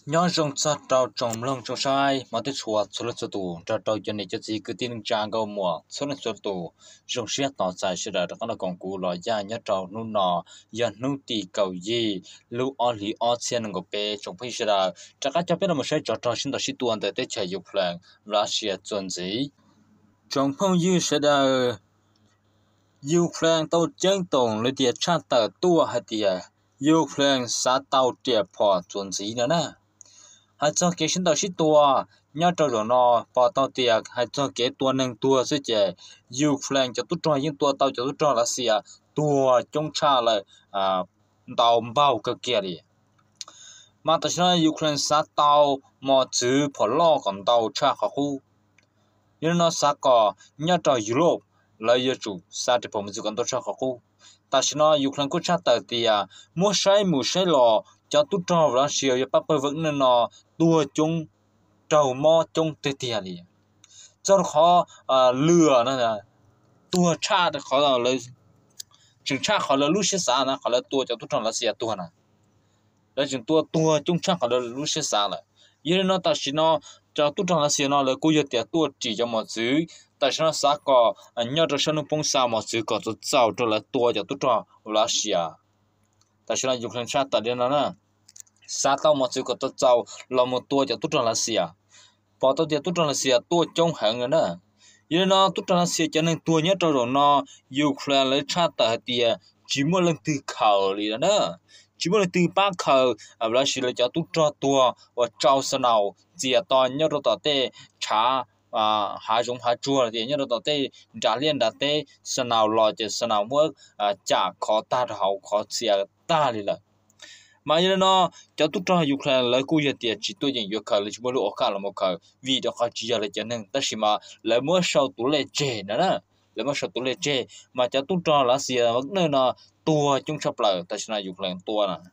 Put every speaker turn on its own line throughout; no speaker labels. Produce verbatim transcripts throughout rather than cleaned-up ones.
nhớ trong sát trâu trồng lông trong sai mà tới chuột số lượng số tù trâu trâu cho nên cho gì cứ tin trang câu mùa số lượng số tù trong xét tỏ sai sẽ đợi đó là còn cú lòi ra nhớ trâu nu nọ giờ nu tì cầu gì lu ở lý ở trên ngọc bê trong phía sau chắc các cháu biết là một số trâu trâu sinh đó sinh tuần tới tới chạy dục làng Russia chuẩn gì trong phong dư sẽ đợi dục làng tàu chân tổng lấy tiền tra tờ tua hay tiền dục làng sát tàu tiền phò chuẩn gì nữa nè hay cho cái sinh đầu sinh tua nhớ trâu rồi nó bỏ tàu tiệc hay cho cái tua nâng tua sẽ chế yêu phèn cho tụt tròn những tua tàu cho tụt tròn là xìa tua trong cha là à tàu bao cái kia đi mà tại sao yêu phèn sát tàu mà chữ bỏ lo còn tàu cha khó khu nhưng nó sát có nhớ trâu Europe là yêu chủ sát thìผมจะcòn tàu cha khó khu tại sao yêu phèn cũng cha tàu tiệc mua sai mua sai lò cho tụt tròn và xìa cho bắp vẫn nên nó tua chung trầu mò chung tê tê đi cho khó lừa nó là tua cha thì khó là lấy chừng cha khó là lúc xưa xa nó khó là tua cho tụt tròn là xìa tua nè lấy chừng tua tua chung cha khó là lúc xưa xa là vậy nó ta chỉ nó cho tụt tròn là xìa nó là cố giờ tiệt tua chỉ cho một chữ tại sao nó xa có nhớ cho sao nó bông xa một chữ có cho giàu cho là tua cho tụt tròn là xìa tại sao dùng chân cha tại đây nó nè sát tao một chữ có tao giàu là một tua cho tụt tròn là xìa bỏ tao thì tụt tròn là xìa tua trong hàng nữa nè vậy nó tụt tròn là xìa cho nên tua nhất rồi nó yêu là lấy cha tại thì chỉ muốn lần từ khẩu đi nè chỉ muốn lần từ ba khẩu à là chỉ là cho tụt tròn tua và trâu sơn nào chỉ to nhất rồi tao tê cha à hai giống hai chua thì nhất rồi tê trả liền đã tê sơn nào lo cho sơn nào mua à trả khó ta hậu khó xìa ta đi là mà như nó cho tụt ra dục là lấy cú giờ tiền chỉ tôi những dục khởi là chỉ muốn lúa khởi là một khởi vì đó khó chỉ là cho nên tất nhiên mà lấy mua sau tủ lệ chè nữa nè lấy mua sau tủ lệ chè mà cho tụt ra là gì vấn đề nó tua chung sắp lại tất nhiên là dục là tua nè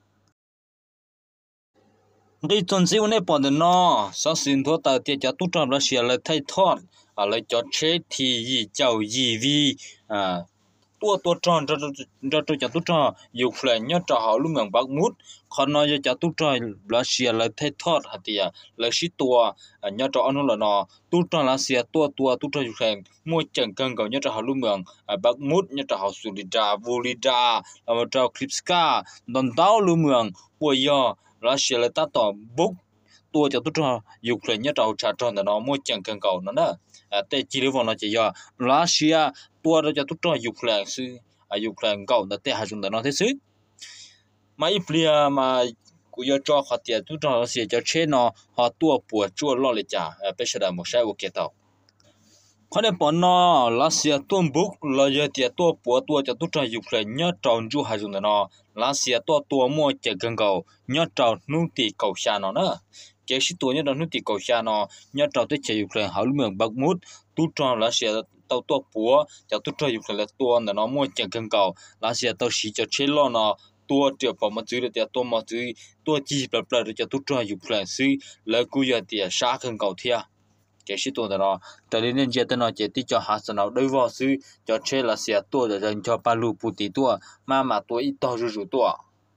đây tuần sau này bọn nó sau xin thua tờ tiền cho tụt ra là gì là thay thoát à lấy cho chế thì gì giàu gì vì à tua tua tròn cho cho cho cho tụt tròn dục là nhớ cho họ luôn ngẩng bạc mút còn nói cho tụt tròn là xìa là thay thoát hạt tiệt là xí tua nhớ cho anh là nó tụt tròn là xìa tua tua tụt tròn dục là mua chẳng cần cầu nhớ cho họ luôn ngẩng bạc mút nhớ cho họ sulida volida là cho clipska đòn táo luôn ngẩng bây giờ là xìa là ta tỏ bốc tua cho tụt tròn dục là nhớ cho trả tròn là nó mua chẳng cần cầu nó nèแต่จีนวันนั้นจะยารัสเซียตัวเราจะตุจยูเครนซื้ออายุเครนเก่าแต่หาจุดนั้นที่ซื้อมาอีเปลี่ยมากูยอจอขัดเตียตุจรัสเซียจะเช่นเนาะหาตัวปวดจั่วล่อเลยจ้าเป็นเสด็จมุสาโอเคต่อเขาได้ปอนเนาะรัสเซียตัวบุกเราจะเตียตัวปวดตัวจะตุจยูเครนเนาะจอนจูหาจุดนั้นเนาะรัสเซียตัวตัวมั่วจะเก่งเก่าเนาะจอนนุ่งตีเก่าชาเนาะเนาะcái sĩ tuổi nhớ đó nó thì cầu xa nó nhớ trâu tới chạy Ukraine hảo miệng bạc mút tu tròn là sẽ tàu tua búa cho tu tròn Ukraine là tua là nó mua chẳng cần cầu là sẽ tàu sĩ cho chế lo nó tua triệu bảo mà chữ được tua mà chữ tua chi bla bla được cho tu tròn Ukraine xứ là cú giờ thì xa cần cầu thia cái sĩ tuổi đó tại nên giờ tới nó chỉ tí cho hạt sản nào đối vào xứ cho chế là sẽ tua để dành cho Palu Puti tua mà mà tua ít to rủ tua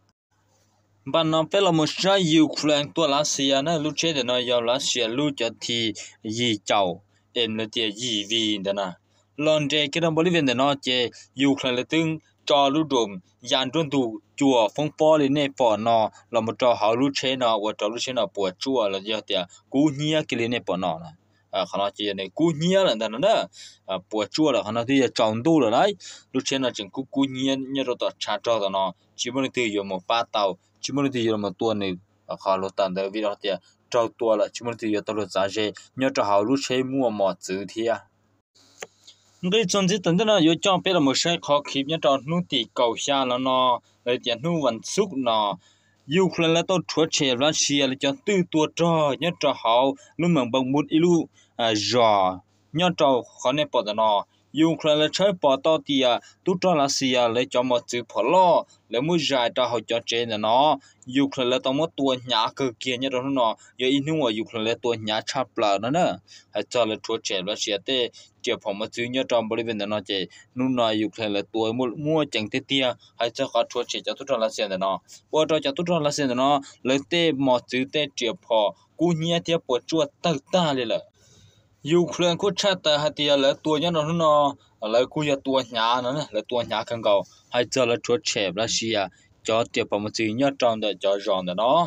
bạn nó phải là một sai Ukraine tua lá xìa nó lúc chế để nó giao lá xìa lúc cho thì gì chậu em là tiền gì vì đó nè lần trên cái đồng Bolivia để nó chế Ukraine là tương cho lúc đồn dàn tuân thủ chùa phong po lên này bỏ nó là một trò hảo lúc chế nó và trò lúc chế nó bùa chùa là do tiền cú nhia cái lên này bỏ nó nè à khả năng chế này cú nhia là đó nè à bùa chùa là khả năng thì trồng tu rồi đấy lúc chế nó chừng cú cú nhia nhia rồi tao trả cho tao nó chỉ muốn từ dùng một ba tàu chỉ muốn thì giờ mà tua này khó lột tàn được vì đó thì trâu tua là chỉ muốn thì giờ tao lột giá dễ nhớ cho họ lúc chơi mua mỏ chữ thì à cái chuyện gì tận đó giờ cho biết là một sai khó khăn nhớ cho nút thì cầu xa là nó lấy tiền nút vận xúc nó yêu khơi là tao chúa trẻ là xia là cho tư tua cho nhớ cho họ lúc mà bằng một ilu à giò nhớ cho khó nên bỏ nó Ukraine là chơi bỏ to thì à tụt cho là xì à lấy cho một chữ phở lo lấy mua dài cho họ cho trên là nó Ukraine là tao một tua nhà cơ kia nhớ đó nó giờ in hoa Ukraine là tua nhà chắp là nó nè hay cho là chúa trẻ là xìa tê chiều phòng một chữ nhớ trong body bên nó chơi nung nói Ukraine là tua mua mua chẳng tê tia hay cho họ chúa trẻ cho tụt cho là xìa là nó bỏ cho cho tụt cho là xìa là nó lấy tê một chữ tê chiều phò cú nhia tê bỏ chúa tơ ta lên là Ukraine cũng chắc là hạt tiền là tua nhá nó nó là cũng là tua nhà nó là tua nhà càng cao hay cho là chúa trẻ là xia cho tiền bằng một chữ nhá trong để cho ròn để nó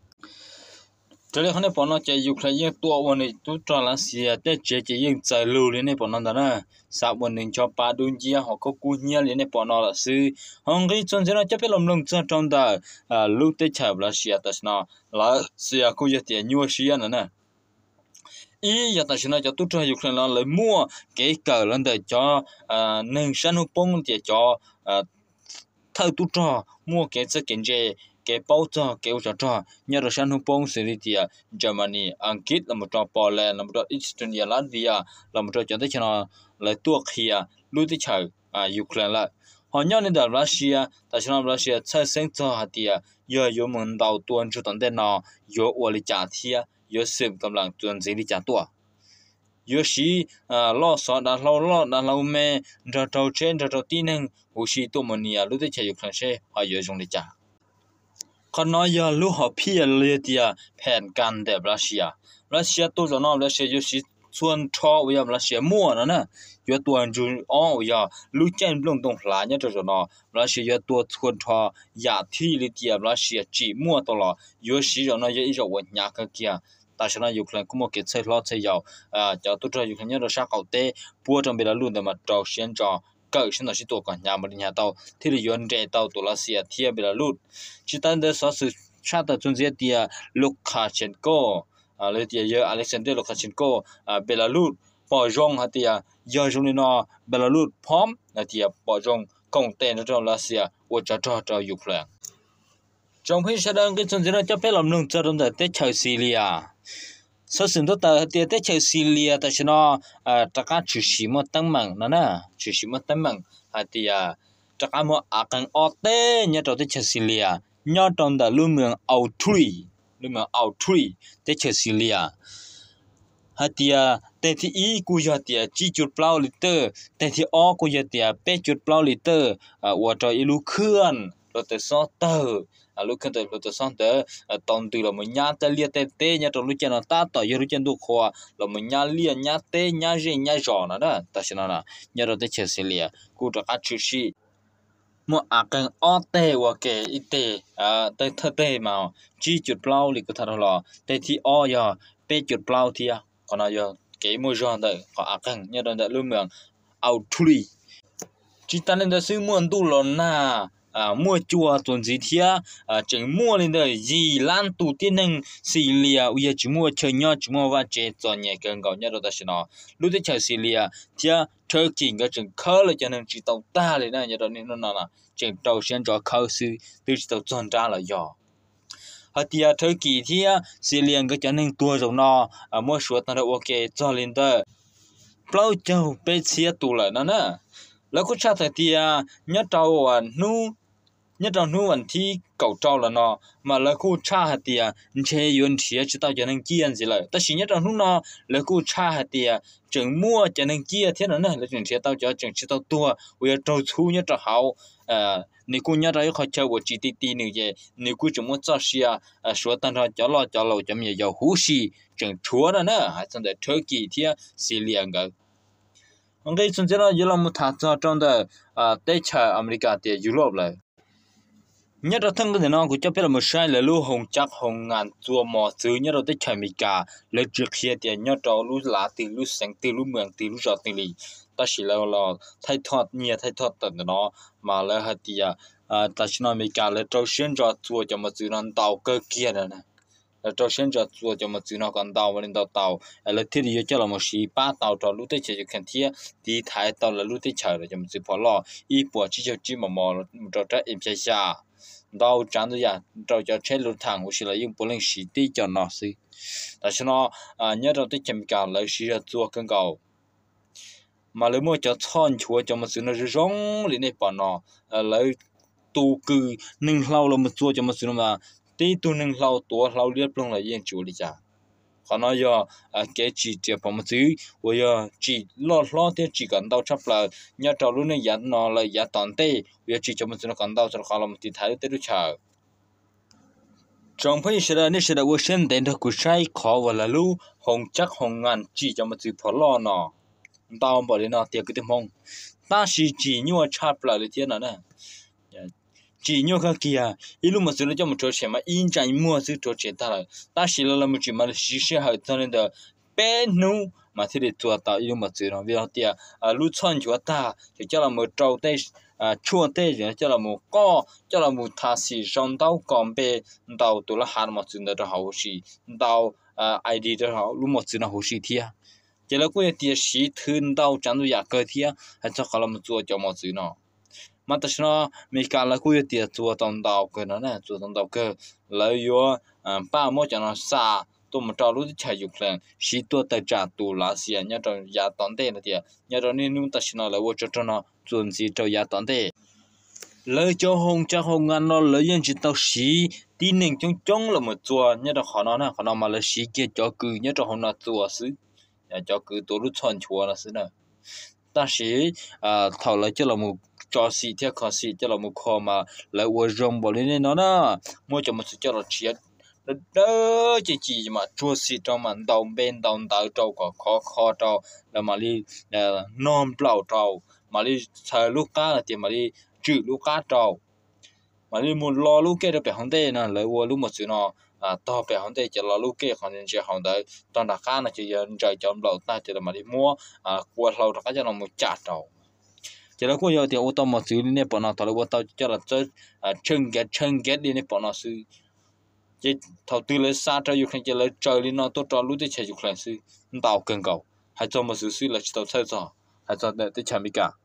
cho nên hôm nay bọn nó chạy Ukraine tua bọn này tu cho là xia để chế chế những chạy lưu lên này bọn nó đó nè sao bọn mình cho ba đôi chia họ có cú nhia lên này bọn nó là sư không cái chuyện gì nó chấp làm lông cho trong đó à lưu tới chạy là xia đó nó là xia cũng là tiền nhiều xia nữa nè ý giờ ta nói cho tụi tôi Ukraine là lấy mua cái cờ lên để cho nền sản xuất bông để cho thâu tụi tôi mua cái cái cái gì cái bao cho cái cho cho nhớ rồi sản xuất bông xử lý thì Germany Anh là một trò Poland là một trò Estonia Latvia là một trò cho tới cho nó lấy tuộc kia lưu tới chờ Ukraine là họ nhớ đến là Russia ta nói Russia chơi sinh cho hạt tiền giờ giờ mình đầu tuần cho tận đây nó giờ ở lại trả tiền yếu xem cầm lăng tuần gì đi trả tua yếu sĩ lo sợ đã lo lo đã lâu mẹ ra trâu trên ra trâu tin năng hồ sĩ tụi mình nhà lúc tới chạy dục thằng xe họ yếu dùng đi trả còn nói giờ lúc họ phi lên thì phèn can để Russia Russia tôi cho nó Russia yếu sĩ xuân cho bây giờ Russia mua nữa nè yếu tuần jun ó bây giờ lúc trên lông đông lá nhá cho nó Russia yếu tuần xuân cho giả thi lên thì Russia chỉ mua tao là yếu sĩ rồi nó yếu ít rồi nhà cái kia ta sẽ nói Ukraine cũng một cái xây lót xây dầu à cho tôi cho Ukraine nhớ được sao cầu tê bua trong bên là luôn để mà trâu xuyên cho cỡ xuyên là sĩ tổ cả nhà mình nhà tàu thì là yuan trẻ tàu tổ là xia thia bên là luôn chỉ tan để so sự sát ở trong diện thì Lukashenko à lấy thì giờ Alexander Lukashenko à bên là luôn bỏ rong hả thì giờ trong này nó bên là luôn phom là thì bỏ rong công tên nó trong là xia của cho cho cho Ukraine trong khi sẽ đang cái chuyện gì đó cho phép làm nông cho đồng thời tới chơi Syria, sau sinh tốt tại tới tới chơi Syria tại sao nó à tất cả chủ sĩ một tăng mạnh nó nè chủ sĩ một tăng mạnh hay thì à tất cả một à càng ở tới nhớ tới chơi Syria nhớ trong đó lưu miệng Âu Thủy lưu miệng Âu Thủy tới chơi Syria hay thì à tới thì ý của giờ thì chỉ chút bao liter tới thì ó của giờ thì bé chút bao liter à và cho ilu khơi rồi tới sáu tờ à lúc khi tới lúc tới sáng tới tông từ là mình nhát tới lia tới tê nhát trong lúc chân nó ta tới giờ lúc chân đục hoa là mình nhát lia nhát tê nhát gì nhát giò nữa đó ta xin nó nhát rồi tới chơi xí lia cú cho cá chữ xí mua à cái ở tê và cái ít tê à tới thơ tê mà chỉ chút bao thì có thật là tê thì ở giờ bé chút bao thì à còn là giờ cái môi trường đấy có à cái nhát rồi tới lưu miệng Âu Thủy chỉ ta nên là sư muốn tu lon na à mua chùa tuần gì thia à chẳng mua lên đời gì lan tu tiên năng xì lia bây giờ chỉ mua chơi nhau chỉ mua và chơi cho nhẹ gần gạo nhau đó là nó lúc đấy chơi xì lia thia chơi kinh cái chẳng khơi là cho nên chỉ tàu ta lên này nhớ đó nên nó là chẳng tàu xuyên cho khơi sư từ chỉ tàu chọn ra là giò hạt thia chơi kỳ thia xì lia cái cho nên tua giống nó à mua số tao ok cho lên đời bao châu bé xia tu lại nó nèแล้วก็ชาติที่เนี่ยเราอ่ะนู้เนี่ยเรานู้วันที่เก่าเจ้าแล้วเนาะมาแล้วก็ชาติอ่ะเชยยนเสียจะต้องจะนั่งเกียนสิเลยแต่สิ่งเนี่ยเรานู้เนาะแล้วก็ชาติอ่ะจึงมั่วจะนั่งเกียเท่านั้นนะแล้วจึงเสียต้องจะจึงเสียต้องตัวเวลาเราชูเนี่ยเราเขาเอ่อนี่กูเนี่ยเราเขาเจอว่าจีตีตีหนึ่งเจนี่กูจะมั่วจ่อเสียเอ่อ说当他叫了叫了จะมี要呼吸จึงชัวนะนะ还真的turkeyที่สิเลียงกันanh cái chuyện đó giờ là một thằng cho trong đó à tây châu America thì Europe lại nhất là thằng cái nó cũng cho biết là một sai là lưu hồng chắc hồng ngàn chùa mò xứ nhất là tây châu America lấy trước kia thì nhất là lưu lá từ lưu sáng từ lưu mường từ lưu giọt từ lì ta chỉ là là thay thoát nhiều thay thoát tận nó mà là hạt thì à ta chỉ nói America lấy trâu xuyên cho chùa cho một chữ nó tàu cơ kia này trâu xuyên cho chùa cho một chữ nó còn tàu lên tàu tàu là thiết yếu cho là một xí ba tàu cho lúc tới chơi cho khen thiết thì thái tàu là lúc tới chơi là cho một chữ phò lò y bỏ chỉ cho chỉ mà mò cho trái em chơi xa tàu trắng rồi à trâu cho chơi lụt thẳng hoặc là dùng bộ lên xí tí cho nó xí tại sao nó nhớ đầu tới chậm cả lấy xí ra chùa cân cầu mà lấy mua cho thon chúa cho mà sự nó rong lên này bỏ nó lấy tu cư nâng lau là một chúa cho mà sự mà tí tu nâng lau tua lau liệt luôn là yên chúa đi cha họ nói giờ cái chỉ chỉ bỏ một thứ bây giờ chỉ lo lo thì chỉ cần đau chấp là nhà trâu luôn này dán nó là dán toàn tê bây giờ chỉ cho một sự nó cần đau cho nó làm một tí thái tê được chờ trong phải sẽ là nên sẽ là vô sinh đến được cuộc sai khó và là lu hồng chắc hồng ngàn chỉ cho một sự phở lo nó tao bỏ đến nó tiệc cái tiếng hồng ta chỉ chỉ như là chắp lại cái nào nè chỉ như cái kia ít lúc mà sự nó cho một chỗ chuyện mà in trái mua sự chỗ chuyện ta là ta chỉ là một chuyện mà chỉ sẽ hơi cho nên là bé nu mà thì để tua tạo ít lúc mà sự nó vì nó tiệc à lúc chọn chúa ta thì cho là một trâu tê à chua tê rồi cho là một co cho là một thà sĩ trong tàu còn bé tàu tụi nó hàng mà sự nó hậu sĩ tàu à i đê đó hậu lúc mà sự nó hậu sĩ thiệt chỉ là cái tiệc sĩ thường tàu chẳng được giả cơ thiệt hay cho họ làm một chỗ cho một sự nó mà ta nói mấy cái là cái tiệc chùa tông đạo cái nó nè chùa tông đạo cái lấy yo ba mươi cho nó xa tôi mà trao lúc chạy dục lên sĩ tôi tại trả tù là gì nhớ trong nhà tận thế là tiệt nhớ trong nên chúng ta nói là vô cho nó chuẩn gì trong nhà tận thế lấy cho hồng cho hồng ăn nó lấy những chỉ tao sĩ tin nên trong trong là một chùa nhớ trong họ nó nè họ nó mà lấy sĩ kia cho cứ nhớ trong họ nó chùa xứ cho cứ tôi lúc chọn chùa là xứ nè ta sĩ à thầu lấy cho là một cho sĩ theo khó sĩ cho là một kho mà lại uống rong bỏ lên nó đó mua cho một sự cho là chết đỡ chỉ chỉ mà chua sĩ trong mà đầu bên đầu đầu trâu có khó khó trâu là mà đi non blau trâu mà đi xài lúc cá là tiền mà đi trừ lúc cá trâu mà đi muốn lo lúc kia được phải không thế nè lại uống lúc một sự nó à to phải không thế chỉ là lúc kia còn nên chỉ không đấy toàn đặc cá là chỉ giờ trời chọn blau ta chỉ là mà đi mua à qua lâu đặc cá cho nó một chả trâu chỉ là કોઈ હતી ઓતો માં સી ને પણ તો લે ઓતો ચલા chân get chân get đi ને પણ sư chỉ thầu tư lấy xa cho yêu khanh chỉ lấy trời đi nó tốt cho lúc thì chạy yêu khanh sư tàu cần cầu hay cho một sư sư là chỉ tàu chơi trò hay cho để tới chạm bị cả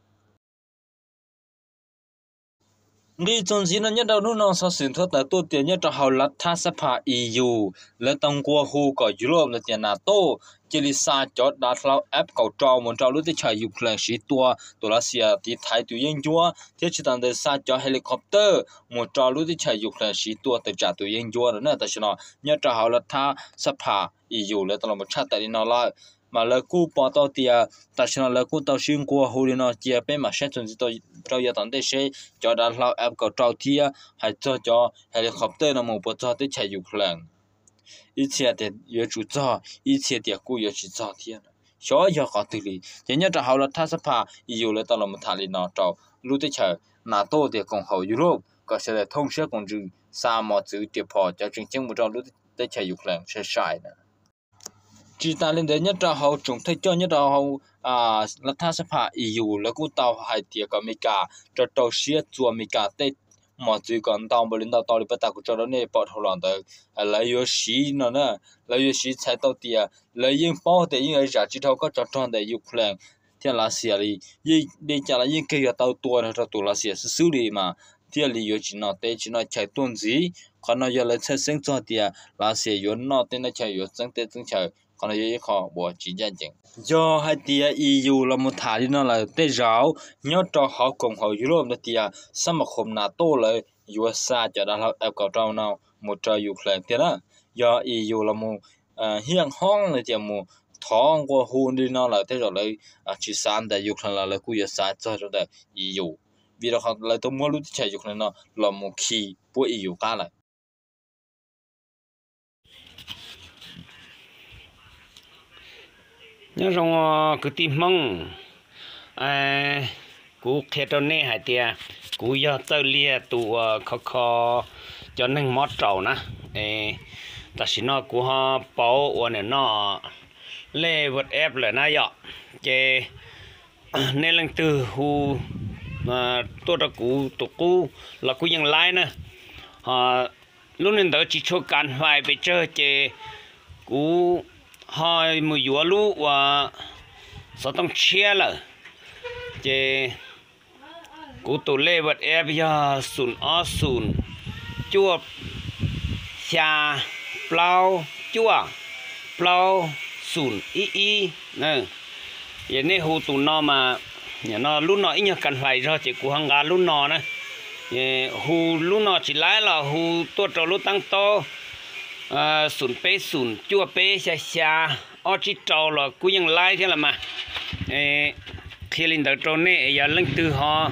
đi trong gì nó nhất đầu lúc nó sao sinh thoát là tôi tiền nhất cho hậu lát tha sắp hạ e u lấy tông qua hu có Europe là tiền NATO chỉ là xa cho đã lao ép cầu trâu muốn trâu lúc thì chạy Ukraine sĩ tua tổ là xia thì thái tụi yên chúa thế chỉ tận để xa cho helicopter muốn trâu lúc thì chạy Ukraine sĩ tua từ trả tụi yên chúa đó nữa tại sao nhất cho hậu lát tha sắp hạ e u lấy tao một chat tại nó lại mà là cú bỏ tao thì tại sao là cú tao xuyên qua hồ nó chia bên mà sẽ chuẩn bị tao trâu giờ tận đây sẽ cho đã lao ép cầu trâu thì hay cho cho helicopter nó một bộ cho tới chạy Ukraine一切的也主造一切的故也是造天小要好对哩人家这好了他是怕有了到了我们塔里那找路的车拿多的共好 Europe 个是来通社工具沙漠走的跑叫真正不知道路的车有可能是晒的chỉ ta lên đấy nhất là họ trồng thay cho nhất là họ à là ta sẽ phải yêu là cú tàu hai tiệc có mấy cả cho tàu xe chùa mấy cả tết mà chỉ còn tàu bên tàu tàu đi bắt tàu cho nó này bỏ thầu lòng tới lấy yếu xí nó nè lấy yếu xí chạy tàu tiệc lấy yên bao để yên ấy trả chỉ thâu có cho tròn để yêu khen thì là xia đi yên đi chả là yên kia tàu tua nó tàu là xia xử lý mà thì là yếu chỉ nó tết chỉ nó chạy tuần gì còn nó giờ lấy chạy sinh cho tiệc là xia yếu nó tên nó chạy yếu sinh tết sinh chạy còn là yếu khó bỏ chỉ nhận chừng do hai tia e u là một thả đi nó là tê ráo nhớ cho họ cùng họ Europe là tia sao mà không NATO lại u ét a cho đã là ép cầu trao nào một trò Ukraine thế đó do e u là một hiện hong là tia một thong qua hôn đi nó là thế rồi lại chỉ san tại Ukraine là lại u ét a cho cho tại e u vì đó họ lại tôi mua lúc chạy Ukraine nó là một khi của e u cả lại
nhớ rằng cứ tìm mong à cú khéo cho nên hay tiệt cú giờ tới lia tụ khó khó cho nên mót trâu nè ê ta xin nó cú họ bảo ở này nó lê vật ép lại na dọ cái nên lần từ hu mà tôi đã cú tụ cú là cúยัง lái nè họ lúc nên đó chỉ cho cần vài bị chơi cái cú hai mươi vừa lú và saoต้องเชียร์เลยเจกูตัวเล่บัดเอฟยาศูนย์อ้อศูนย์จั่วชาเปล่าจั่วเปล่าศูนย์อีอีเนี่ย giờ này hồ tụ nó mà nhà nó lúc nó ít nhờ cần phải rồi chỉ của hàng gà lúc nó nè hồ lúc nó chỉ lái là hồ tua trâu lúc tăng to sùn pê sùn chua pê xa xa ở chỉ trâu là cũngยังlái thế là mà khi lên tới trâu này giờ lên từ họ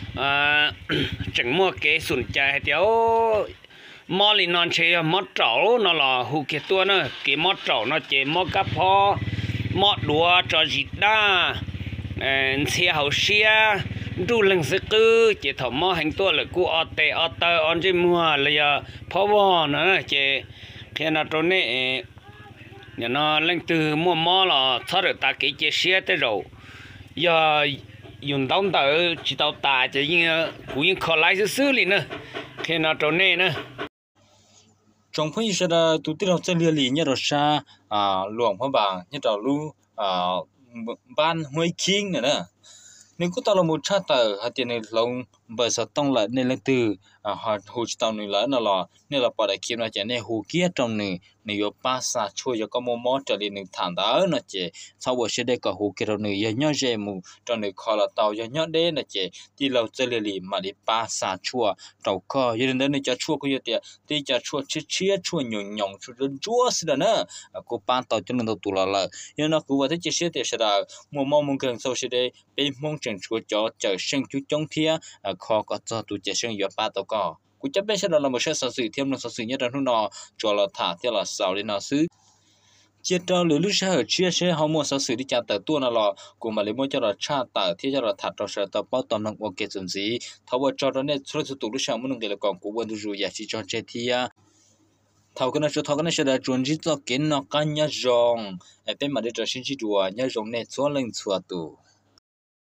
chẳng mua cái sùn chạy thì ó mò lên non chơi mò trâu nó là hồ kia tua nữa cái mò trâu nó chỉ mò cá phò mò đùa cho gì đó xe hậu xe du lần sức cứ chỉ thọ mò hành tua là cú ở tè ở tơ ở trên mùa là giờ phò bò nữa chỉ khi nào trâu này nhà nó lên từ mua mò là thở được ta cái chiếc xe tới rồi giờ dùng đóng tờ chỉ tàu tà chỉ như cũng như khó lái xứ liền nữa khi nào trâu này nữa
trong phong như là tụi tôi học chân liệt lý như là sa à luồng phong bảng như là lu à ban huế king nữa nè nếu có tao là một cha tờ hạt tiền này lòng bờ sát tông lại nên là từ hạt hồ tàu này lại nó là nên là bảo đại kiếm là chỉ nên hồ kia trong này này có ba sa chui cho có một món trở đi nên thằng đó nó chỉ sau buổi sẽ đây có hồ kia trong này giờ nhớ về mù trong này khó là tàu giờ nhớ đến là chỉ đi lâu chơi lì lì mà đi ba sa chua tàu co giờ đến đây cho chua có giờ tiệt đi cho chua chia chia chua nhọn nhọn chua đơn chua xí đó nữa có ban tàu cho nên tàu tụ là là giờ nó cứ vào thế chia sẻ thì sẽ là một món món cần sau sẽ đây bên món chẳng chua cho chờ sinh chú trong thia khó có cho tụ chỉ sinh giờ ba tàu co cú chấp bên sẽ là một số sản xuất thêm một sản xuất nhất là nó nọ cho là thả theo là sáu đến nó xứ chia cho lưỡi lúc sau chia sẻ họ mua sản xuất đi chặt tờ tua nó là cũng mà lấy mua cho là cha tờ thì cho là thả cho sản tờ bao tầm năng ok chuẩn gì tháo vào cho nó nên số số tụ lúc sau muốn để là còn cũng vẫn đủ giá trị cho chơi thì tháo cái này cho tháo cái này sẽ là chuẩn chỉ cho kiến nó cá nhá rong bên mà để cho sinh chỉ đùa nhá rong này cho lên chùa tụ